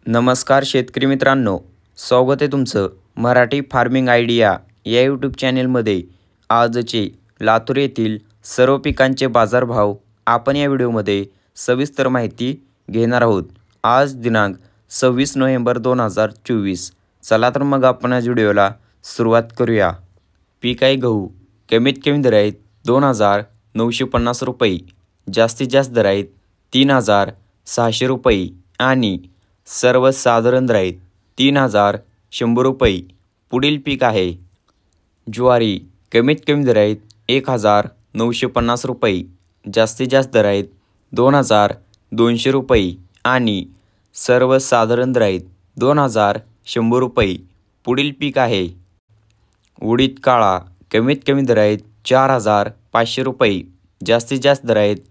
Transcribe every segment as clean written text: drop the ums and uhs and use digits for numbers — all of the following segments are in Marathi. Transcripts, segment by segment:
नमस्कार शेतकरी मित्रांनो, स्वागत आहे तुमचं मराठी फार्मिंग आयडिया या यूट्यूब चॅनेलमध्ये। आजचे लातूर येथील सर्व पिकांचे बाजारभाव आपण या व्हिडिओमध्ये सविस्तर माहिती घेणार आहोत। आज दिनांक 26 नोव्हेंबर 2024। चला तर मग आपण या व्हिडिओला सुरुवात करूया। पीक आहे गहू, कमीत कमी दर आहेत 2950 रुपये, जास्तीत जास्त दर आहेत 3600 रुपये आणि सर्वसाधारण दर आहेत 3100 रुपये। पुढील पीक आहे ज्वारी, कमीत कमी दर आहेत 1950 रुपये, जास्तीत जास्त दर आहेत 2200 रुपये आणि सर्वसाधारण दर आहेत 2100 रुपये। पुढील पीक आहे उडीद काळा, कमीत कमी दर आहेत 4500 रुपये, जास्तीत जास्त दर आहेत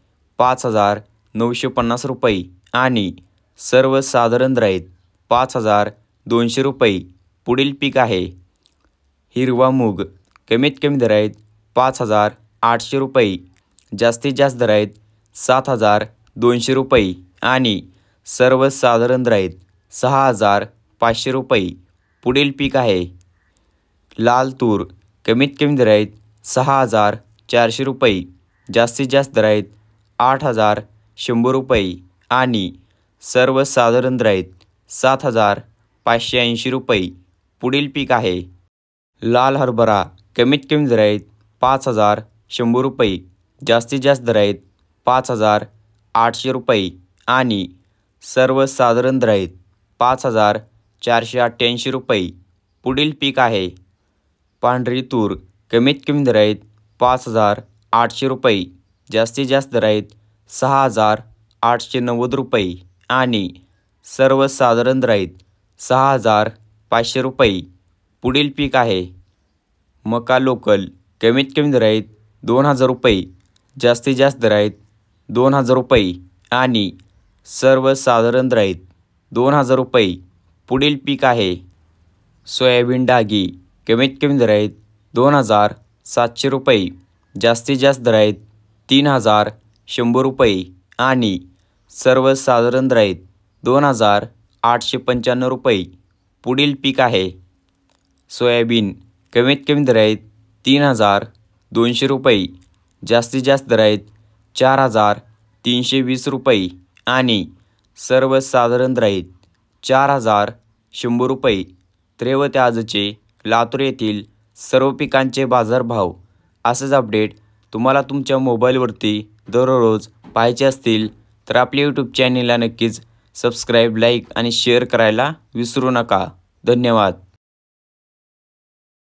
5950 रुपये आणि सर्वसाधारण दर आहेत 5200 रुपये। पुढील पीक आहे हिरवा मूग, कमीत कमी दर आहेत 5800 रुपये, जास्तीत जास्त दर आहेत 7200 रुपये आणि सर्वसाधारण दर आहेत 6500 रुपये। पुढील पीक आहे लाल तूर, कमीत कमी दर आहेत 6400 रुपये, जास्तीत जास्त दर आहेत 8100 रुपये आणि सर्वसाधारण दर आहेत 7580 रुपये। पुढील पीक आहे लाल हरभरा, कमीत कमी दर आहेत 5100 रुपये, जास्तीत जास्त दर आहेत 5800 रुपये आणि सर्वसाधारण दर आहेत 5488 रुपये। पुढील पीक आहे पांढरी तूर, कमीत कमी दर आहेत 5800 रुपये, जास्तीत जास्त दर आहेत 6890 रुपये आणि सर्वसाधारण दर आहेत 6500 रुपये। पुढील पीक आहे मका लोकल, कमीत कमी दर आहेत 2000 रुपये, जास्तीत जास्त दर आहेत 2000 रुपये आणि सर्वसाधारण दर आहेत 2000 रुपये। पुढील पीक आहे सोयाबीन डागी, कमीत कमी दर आहेत 2700 रुपये, जास्तीत जास्त दर आहेत 3100 रुपये आणि सर्वसाधारण दर आहेत 2895 रुपये। पुढील पीक आहे सोयाबीन, कमीत कमी दर आहेत 3200 रुपये, जास्तीत जास्त दर आहेत 4320 रुपये आणि सर्वसाधारण दर आहेत 4100 रुपये। तर हे होते आजचे लातूर येथील सर्व पिकांचे बाजारभाव। असेच अपडेट तुम्हाला तुमच्या मोबाईलवरती दररोज पाहायचे असतील तर आपल्या यूट्यूब चॅनेलला नक्कीच सबस्क्राईब, लाईक आणि शेअर करायला विसरू नका। धन्यवाद।